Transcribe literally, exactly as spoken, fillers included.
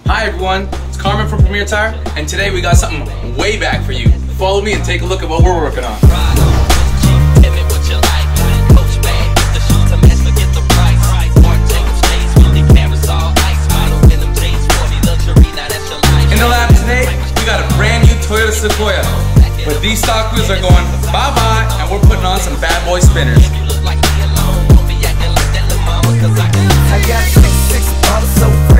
Hi everyone, it's Carmen from Premier Tire, and today we got something way back for you. Follow me and take a look at what we're working on. In the lab today, we got a brand new Toyota Sequoia, but these stock wheels are going bye-bye, and we're putting on some bad boy spinners. I got six, six bottles so